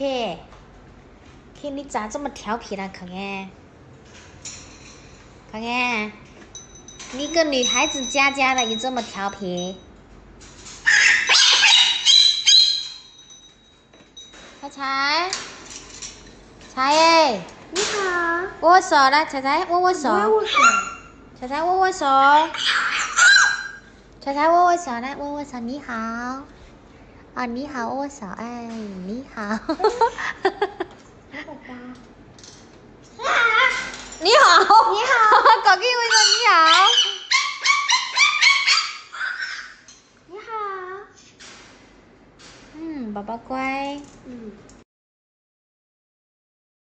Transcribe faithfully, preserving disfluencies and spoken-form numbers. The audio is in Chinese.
K，K， 你咋这么调皮呢，可爱？可爱，你一个女孩子家家的，你这么调皮？彩彩，彩耶！ 你好。 握握手，来，彩彩握握手。 握手。 彩彩握握手。彩彩握握手，来握握手，你好。啊，你好，握握手，哎，你好。你好。 你好。 搞给我说你好。 你好。 嗯，宝宝乖。 嗯。